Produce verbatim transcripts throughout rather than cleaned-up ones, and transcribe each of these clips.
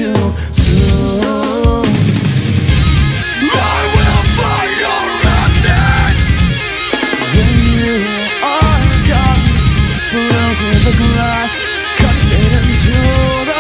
too soon. I will find your remnants when you are gone. Blows with a glass, cuts it into the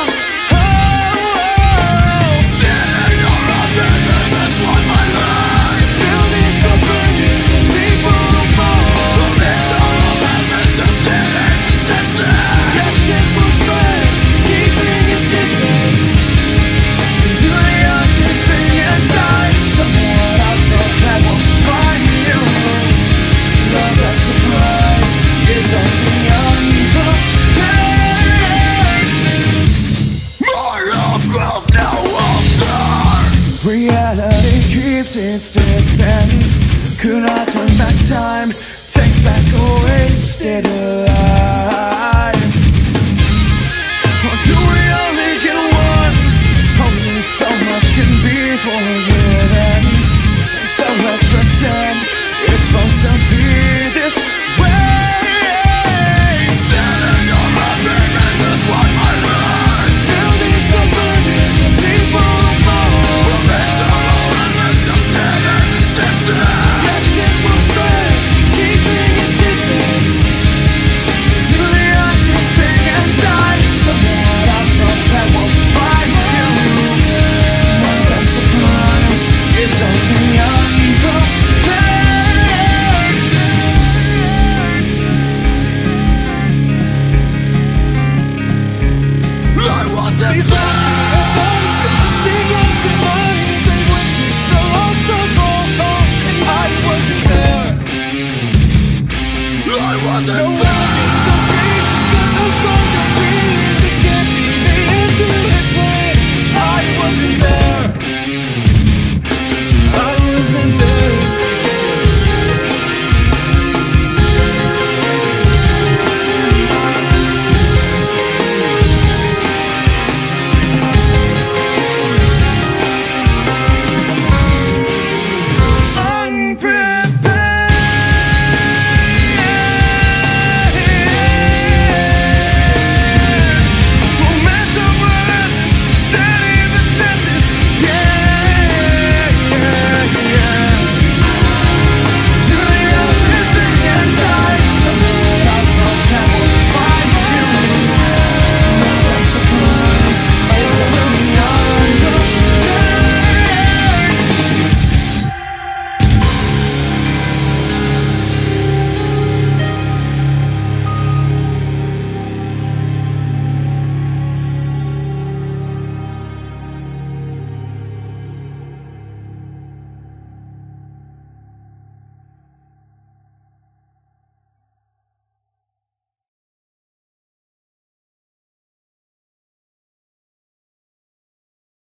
hole. Standing your oven in this one my life. Building to burn you, people fall. The miserable endless is standing the senses. Yes, it was friends, keeping its distance. Do the ocean thing and die. Someone I thought that will find you. Love that surprise is only on the pain. My love grows no older. Reality keeps its distance. Could I turn back time, take back a wasted life? Or do we